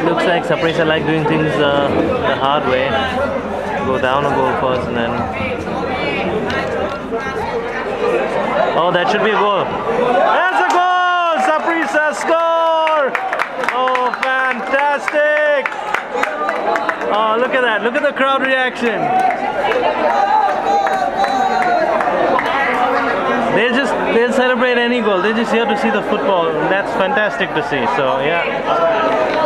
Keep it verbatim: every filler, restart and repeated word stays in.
looks like Saprissa like doing things uh, the hard way. Go down a goal first and then... Oh, that should be a goal. That's a goal! Saprissa score! Oh, fantastic! Oh, look at that. Look at the crowd reaction. They just, they'll celebrate any goal. They're just here to see the football. That's fantastic to see. So, yeah.